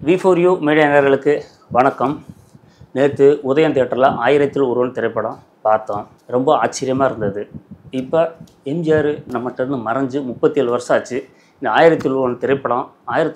V4U media நேயர்களுக்கு வணக்கம். நேற்று உதயம் தியேட்டரில் 1000ல் ஒருவன் திரைப்படம் பார்த்தோம். ரொம்ப ஆச்சரியமாக இருந்தது. இப்போ எம்ஜிஆர் நம்மகிட்ட மறைஞ்சு 37 வருஷம் ஆச்சு. இந்த 1000ல் ஒருவன் திரைப்படம்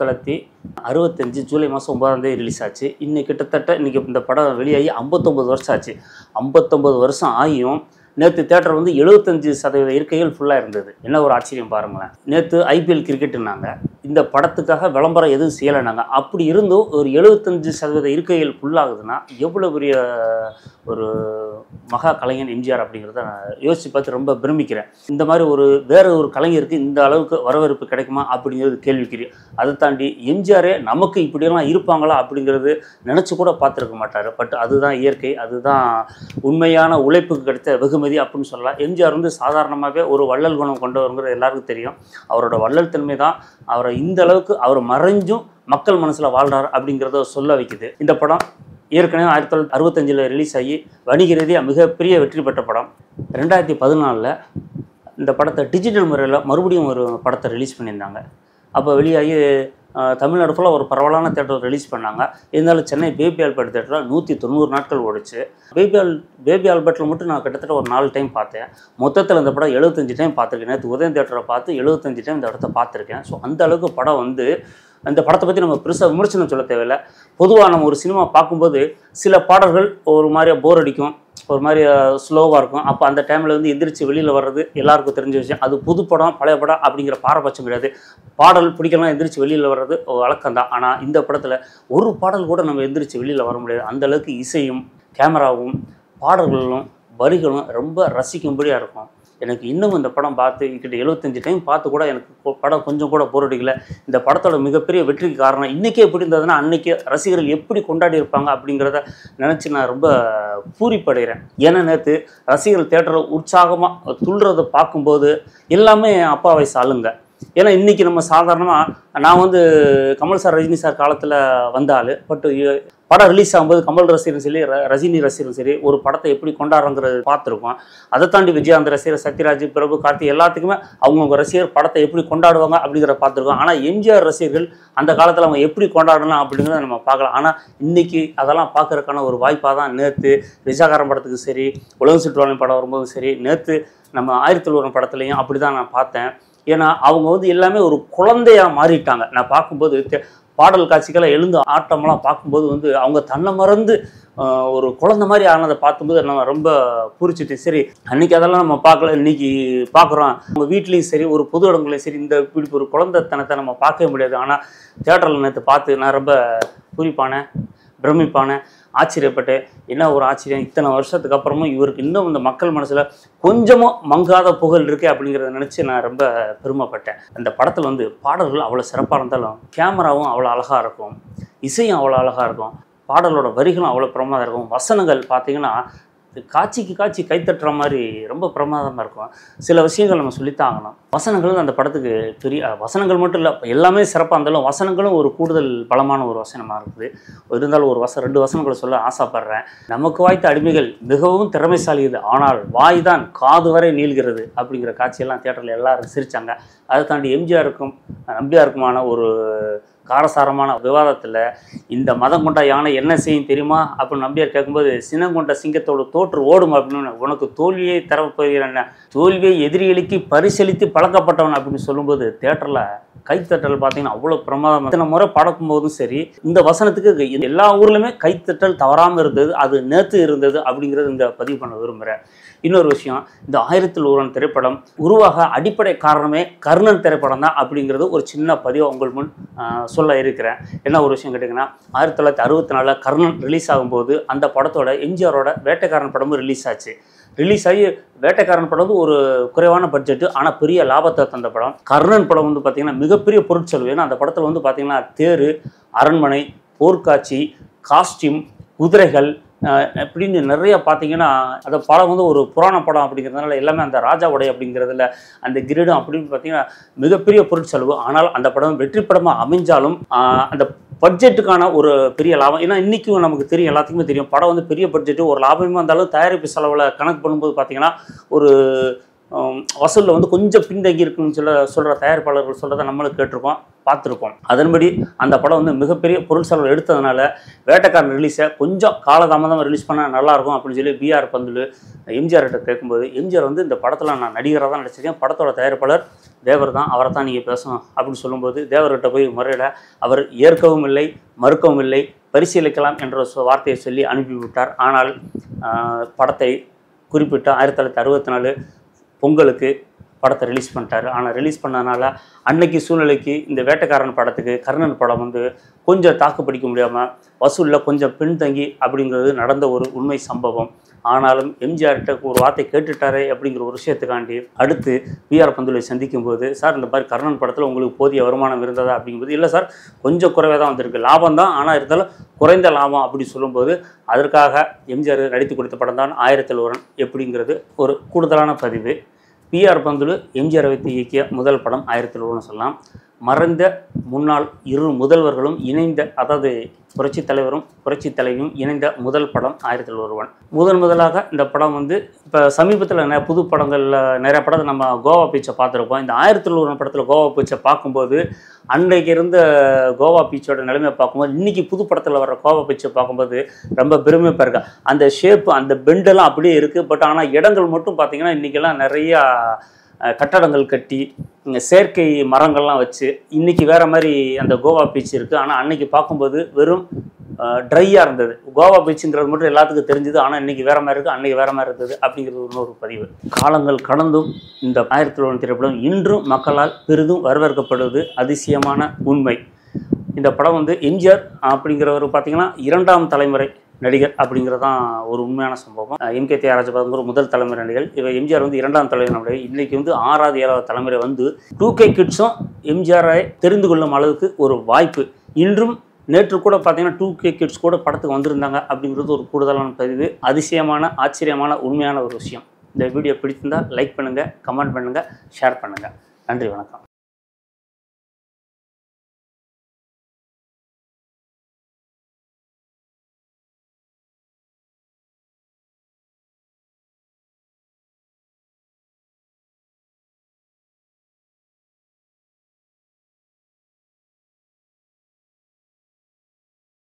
1965 ஜூலை மாதம் 9ஆம் தேதி ரிலீஸ் ஆச்சு. கிட்டத்தட்ட இன்றைக்கி இந்த படம் வெளியாகி 59 வருஷம் ஆச்சு. 59 வருஷம் ஆகியும் நேற்று தேட்டர் வந்து 75% இருக்கைகள் ஃபுல்லாக இருந்தது. என்ன ஒரு ஆச்சரியம் பாருங்களேன். நேற்று IPL கிரிக்கெட்டுனாங்க, இந்த படத்துக்காக விளம்பரம் எதுவும் செய்யலைனாங்க. அப்படி இருந்தும் ஒரு 75% இருக்கைகள் ஃபுல்லாகுதுன்னா எவ்வளோ பெரிய ஒரு மகா கலைஞன் எம்ஜிஆர் அப்படிங்கிறத நான் யோசித்து பார்த்து ரொம்ப பிரமிக்கிறேன். இந்த மாதிரி வேறு ஒரு கலைஞருக்கு இந்த அளவுக்கு வரவேற்பு கிடைக்குமா அப்படிங்கிறது கேள்விக்குரிய. அதை தாண்டி எம்ஜிஆரே நமக்கு இப்படியெல்லாம் இருப்பாங்களா அப்படிங்கிறது நினச்சி கூட பார்த்துருக்க மாட்டார். பட் அதுதான் இயற்கை, அதுதான் உண்மையான உழைப்புக்கு கிடைத்த வெகுமதி அப்படின்னு சொல்லலாம். எம்ஜிஆர் வந்து சாதாரணமாகவே ஒரு வள்ளல் குணம் கொண்டவருங்கிறது எல்லாருக்கும் தெரியும். அவரோட வள்ளல் தன்மை தான் அவரை இந்த அளவுக்கு அவர் மறைஞ்சும் மக்கள் மனசில் வாழ்றார் அப்படிங்கிறத சொல்ல வைக்குது. இந்த படம் ஏற்கனவே 1965 ரிலீஸ் ஆகி வணிக ரீதியாக மிகப்பெரிய வெற்றி பெற்ற படம். 2014 இந்த படத்தை டிஜிட்டல் முறையில் மறுபடியும் ஒரு படத்தை ரிலீஸ் பண்ணியிருந்தாங்க. அப்போ வெளியாகி தமிழ்நாடு ஃபுல்லாக ஒரு பரவலான தேட்டர் ரிலீஸ் பண்ணாங்க. இருந்தாலும் சென்னை பேபி ஆல்பர்ட் தேட்டரில் 190 நாட்கள் ஓடிச்சு. பேபி ஆல்பர்ட்டில் மட்டும் நான் கிட்டத்தட்ட ஒரு 4 டைம் பார்த்தேன். மொத்தத்தில் இந்த படம் 75 டைம் பார்த்துருக்கேன். நேற்று உதயம் தேட்டரை பார்த்து 75 டைம் இந்த இடத்த பார்த்துருக்கேன். ஸோ அந்த அளவுக்கு படம் வந்து அந்த படத்தை பற்றி நம்ம பெருசாக விமர்சனம் சொல்ல தேவையில்லை. பொதுவாக நம்ம ஒரு சினிமா பார்க்கும்போது சில பாடல்கள் ஒரு மாதிரியாக போர் அடிக்கும், ஒரு மாதிரி ஸ்லோவாக இருக்கும். அப்போ அந்த டைமில் வந்து எந்திரிச்சு வெளியில் வர்றது எல்லாருக்கும் தெரிஞ்ச விஷயம். அது புது படம் பழைய படம் அப்படிங்கிற பாரபட்சம் கிடையாது. பாடல் பிடிக்கலாம் எந்திரிச்சு வெளியில் வர்றது வழக்கம் தான். ஆனால் இந்த படத்தில் ஒரு பாடல் கூட நம்ம எந்திரிச்சு வெளியில் வர முடியாது. அந்தளவுக்கு இசையும் கேமராவும் பாடல்களும் வரிகளும் ரொம்ப ரசிக்கும்படியாக இருக்கும். எனக்கு இன்னும் இந்த படம் பார்த்து கிட்ட 75 டைம் பார்த்து கூட எனக்கு படம் கொஞ்சம் கூட போர் அடிக்கல. இந்த படத்தோட மிகப்பெரிய வெற்றிக்கு காரணம் இன்றைக்கே எப்படி இருந்ததுன்னா அன்றைக்கி ரசிகர்கள் எப்படி கொண்டாடி இருப்பாங்க அப்படிங்கிறத நினச்சி நான் ரொம்ப பூரிப்படைகிறேன். ஏன்னா நேற்று ரசிகர்கள் தேட்டரில் உற்சாகமாக துள்ளுறதை பார்க்கும்போது எல்லாமே அப்பா வயசு ஆளுங்க. ஏன்னா இன்றைக்கி நம்ம சாதாரணமாக நான் வந்து கமல் சார் ரஜினி சார் காலத்தில் வந்தால் பட்டு படம் ரிலீஸ் ஆகும்போது கமல் ரசிகரும் சரி ரஜினி ரசிகரும் சரி ஒரு படத்தை எப்படி கொண்டாடுறங்கிறது பார்த்துருக்கோம். அதை தாண்டி விஜயாந்த் ரசிகர், சத்யராஜ், பிரபு, கார்த்தி எல்லாத்துக்குமே அவங்கவுங்க ரசிகர் படத்தை எப்படி கொண்டாடுவாங்க அப்படிங்கிறத பார்த்துருக்கோம். ஆனால் எம்ஜிஆர் ரசிகர்கள் அந்த காலத்தில் அவங்க எப்படி கொண்டாடலாம் அப்படிங்கிறத நம்ம பார்க்கலாம். ஆனால் இன்றைக்கி அதெல்லாம் பார்க்குறதுக்கான ஒரு வாய்ப்பாக தான் நேற்று ரிஜாகாரன் படத்துக்கு சரி, உலகம் சுற்றுவாளின் படம் வரும்போதும் சரி, நேற்று நம்ம 1000ல் ஒருவன் படத்துலையும் அப்படி தான் நான் பார்த்தேன். ஏன்னா அவங்க வந்து எல்லாமே ஒரு குழந்தையாக மாறிட்டாங்க. நான் பார்க்கும்போது பாடல் காட்சிகளை எழுந்து ஆட்டமெல்லாம் பார்க்கும்போது வந்து அவங்க தன்னை மறந்து ஒரு குழந்தை மாதிரி ஆனதை பார்க்கும்போது நம்ம ரொம்ப பூரிச்சிட்டு சரி அன்றைக்கி அதெல்லாம் நம்ம பார்க்கல, இன்றைக்கி பார்க்குறோம். நம்ம வீட்லேயும் சரி ஒரு பொது இடங்களையும் சரி இந்த இப்படி ஒரு குழந்தைத்தனத்தை நம்ம பார்க்கவே முடியாது. ஆனால் தியேட்டரில் நேற்று பார்த்து நான் ரொம்ப பூரிப்பானேன், பிரமிப்பானேன், ஆச்சரியப்பட்டேன். என்ன ஒரு ஆச்சரியம், இத்தனை வருஷத்துக்கு அப்புறமும் இவருக்கு இன்னும் இந்த மக்கள் மனசில் கொஞ்சமும் மங்காத புகழ் இருக்குது அப்படிங்கிறத நினச்சி நான் ரொம்ப பெருமைப்பட்டேன். அந்த படத்தில் வந்து பாடல்கள் அவ்வளோ சிறப்பாக இருந்தாலும் கேமராவும் அவ்வளோ அழகாக இருக்கும், இசையும் அவ்வளோ அழகாக இருக்கும், பாடலோட வரிகளும் அவ்வளோ பிரமாதம் இருக்கும். வசனங்கள் பார்த்திங்கன்னா காட்சிக்கு காட்சி கைத்தட்டுற மாதிரி ரொம்ப பிரமாதமாக இருக்கும். சில விஷயங்கள் நம்ம சொல்லித்தான் ஆகணும். வசனங்கள் அந்த படத்துக்கு பெரிய வசனங்கள் மட்டும் இல்லை, எல்லாமே சிறப்பாக இருந்தாலும் வசனங்களும் ஒரு கூடுதல் பலமான ஒரு வசனமாக இருக்குது. இருந்தாலும் ஒரு 2 வசனங்களை சொல்ல ஆசைப்படுறேன். நமக்கு வாய்த்த அடிமைகள் மிகவும் திறமைசாலி இது, ஆனால் வாய் தான் காது வரை நீள்கிறது அப்படிங்கிற காட்சியெல்லாம் தியேட்டரில் எல்லாரும் சிரித்தாங்க. அதை தாண்டி எம்ஜிஆருக்கும் நம்பியாருக்குமான ஒரு காரசாரமான விவாதத்தில் இந்த மதம் கொண்ட யானை என்ன செய்யும் தெரியுமா அப்படின்னு நம்பியார் கேட்கும்போது, சினம் கொண்ட சிங்கத்தோடு தோற்று ஓடும் அப்படின்னு, உனக்கு தோல்வியை தரப்போகிறேன், தோல்வியை எதிரிகளுக்கு பரிசளித்து பழக்கப்பட்டவன் அப்படின்னு சொல்லும்போது தியேட்டரில் கைத்தட்டல் பார்த்தீங்கன்னா அவ்வளோ பிரமாதம். இத்தனை முறை படக்கும்போதும் சரி இந்த வசனத்துக்கு எல்லா ஊர்லையுமே கைத்தட்டல் தவறாமல் இருந்தது. அது நேற்று இருந்தது அப்படிங்கிறது இந்த பதிவு பண்ண விரும்புகிறேன். இன்னொரு விஷயம், இந்த 1000ல் ஒருவன் திரைப்படம் உருவாக அடிப்படை காரணமே கர்ணன் திரைப்படம் தான் அப்படிங்கிறது ஒரு சின்ன பதிவை உங்கள் முன் சொல்ல இருக்கிறேன். என்ன ஒரு விஷயம் கேட்டிங்கன்னா 1964 கர்ணன் ரிலீஸ் ஆகும்போது அந்த படத்தோட எம்ஜிஆரோட வேட்டைக்காரன் படமும் ரிலீஸ் ஆச்சு. ரிலீஸ் ஆகி வேட்டைக்காரன் படம் வந்து ஒரு குறைவான பட்ஜெட்டு ஆனால் பெரிய லாபத்தை தந்த படம். கர்ணன் படம் வந்து பார்த்திங்கன்னா மிகப்பெரிய பொருட்செலவு. ஏன்னா அந்த படத்தில் வந்து பார்த்திங்கன்னா தேர், அரண்மனை, போர்க்காட்சி, காஸ்டியூம், குதிரைகள் அப்படின்னு நிறைய பார்த்திங்கன்னா அந்த படம் வந்து ஒரு புராண படம் அப்படிங்கிறதுனால எல்லாமே அந்த ராஜாவுடைய அப்படிங்கிறதுல அந்த கிரீடம் அப்படின்னு பார்த்திங்கன்னா மிகப்பெரிய பொருட்செலவு. ஆனால் அந்த படம் வெற்றி படமாக அமைஞ்சாலும் அந்த பட்ஜெட்டுக்கான ஒரு பெரிய லாபம். ஏன்னா இன்றைக்கும் நமக்கு தெரியும், எல்லாத்துக்குமே தெரியும், படம் வந்து பெரிய பட்ஜெட்டு ஒரு லாபமாக இருந்தாலும் தயாரிப்பு செலவில் கணக்கு பண்ணும்போது பார்த்திங்கன்னா ஒரு வசூலில் வந்து கொஞ்சம் பின்தங்கி இருக்குன்னு சொல்கிற தயாரிப்பாளர்கள் சொல்கிறத நம்மளும் கேட்டிருக்கோம், பார்த்துருக்கோம். அதன்படி அந்த படம் வந்து மிகப்பெரிய பொருள் செலவு எடுத்ததுனால வேட்டைக்காரன் ரிலீஸை கொஞ்சம் காலதாமதமாக ரிலீஸ் பண்ணால் நல்லாயிருக்கும் அப்படின்னு சொல்லி பிஆர் பந்துலு எம்ஜிஆர்கிட்ட கேட்கும்போது, எம்ஜிஆர் வந்து இந்த படத்தில் நான் நடிகராக தான் நடிச்சிருக்கேன், படத்தோட தயாரிப்பாளர் தேவர் தான், அவரை தான் நீங்கள் பேசணும் அப்படின்னு சொல்லும்போது, தேவர்கிட்ட போய் முறையிட அவர் ஏற்கவும் இல்லை, மறுக்கவும் இல்லை, பரிசீலிக்கலாம் என்ற வார்த்தையை சொல்லி அனுப்பிவிட்டார். ஆனால் படத்தை குறிப்பிட்ட 1964 பொங்கலுக்கு படத்தை ரிலீஸ் பண்ணிட்டார். ஆனால் ரிலீஸ் பண்ணதுனால அன்னைக்கு சூழ்நிலைக்கு இந்த வேட்டைக்காரன் படத்துக்கு கர்ணன் படம் வந்து கொஞ்சம் தாக்கு பிடிக்க முடியாமல் வசூலில் கொஞ்சம் பின்தங்கி அப்படிங்கிறது நடந்த ஒரு உண்மை சம்பவம். ஆனாலும் எம்ஜிஆர்கிட்ட ஒரு வார்த்தை கேட்டுட்டாரே அப்படிங்கிற ஒரு விஷயத்துக்காண்டி அடுத்து பிஆர் பந்துலை சந்திக்கும் போது, சார் இந்த மாதிரி கர்ணன் படத்தில் உங்களுக்கு போதிய வருமானம் இருந்ததா அப்படிங்கும்போது, இல்லை சார் கொஞ்சம் குறைவாக தான் வந்திருக்கு, லாபம் தான், ஆனால் இருந்தாலும் குறைந்த லாபம் அப்படி சொல்லும்போது, அதற்காக எம்ஜிஆர் நடித்து கொடுத்த படம் தான் 1001 எப்படிங்கிறது ஒரு கூடுதலான பதிவு. பிஆர் பந்துலு எம்ஜிஆரை வைத்து இயக்கிய முதல் படம் 1001 சொல்லலாம். மறைந்த முன்னாள் இரு முதல்வர்களும் இணைந்த, அதாவது புரட்சி தலைவரும் புரட்சி தலைவியும் இணைந்த முதல் படம் 1001. முதலாக இந்த படம் வந்து இப்போ சமீபத்தில் புது படங்களில் நிறைய படத்தை நம்ம கோவா பீச்சை பார்த்துருப்போம். இந்த 1001 படத்தில் கோவா பீச்சை பார்க்கும்போது அன்றைக்கு இருந்த கோவா பீச்சோட நிலைமையை பார்க்கும்போது இன்றைக்கி புது படத்தில் வர கோவா பீச்சை பார்க்கும்போது ரொம்ப பெருமையாக இருக்கா. அந்த ஷேப்பு அந்த பெண்டெல்லாம் அப்படியே இருக்குது. பட் ஆனால் இடங்கள் மட்டும் பார்த்திங்கன்னா இன்றைக்கெல்லாம் நிறையா கட்டடங்கள் கட்டி செயற்கை மரங்கள்லாம் வச்சு இன்றைக்கி வேறு மாதிரி அந்த கோவா பீச் இருக்குது. ஆனால் அன்றைக்கி பார்க்கும்போது வெறும் ட்ரையாக இருந்தது. கோவா பீச்சுங்கிறது மட்டும் எல்லாத்துக்கும் தெரிஞ்சுது, ஆனால் இன்றைக்கி வேறு மாதிரி இருக்குது, அன்றைக்கி வேறு மாதிரி இருந்தது அப்படிங்கிறது இன்னொரு பதிவு. காலங்கள் கடந்தும் இந்த 1001 திரைப்படம் இன்றும் மக்களால் பெரிதும் வரவேற்கப்படுவது அதிசயமான உண்மை. இந்த படம் வந்து எம்ஜிஆர் அப்படிங்கிறவர் பார்த்திங்கன்னா 2ஆம் தலைமுறை நடிகர் அப்படிங்கிறது தான் ஒரு உண்மையான சம்பவம். எம்கே தியாகராஜபாதங்கிற முதல் தலைமுறை நடிகர். இவர் எம்ஜிஆர் வந்து 2ஆம் தலைமுறை நடிகர். இன்றைக்கி வந்து 6வது 7வது தலைமுறை வந்து 2K கிட்ஸும் எம்ஜிஆரை தெரிந்து கொள்ளும் அளவுக்கு ஒரு வாய்ப்பு. இன்றும் நேற்று கூட பார்த்தீங்கன்னா 2K கிட்ஸ் கூட படத்துக்கு வந்திருந்தாங்க அப்படிங்கிறது ஒரு கூடுதலான பதிவு. அதிசயமான, ஆச்சரியமான, உண்மையான ஒரு விஷயம். இந்த வீடியோ பிடிச்சிருந்தால் லைக் பண்ணுங்கள், கமெண்ட் பண்ணுங்கள், ஷேர் பண்ணுங்கள். நன்றி, வணக்கம்.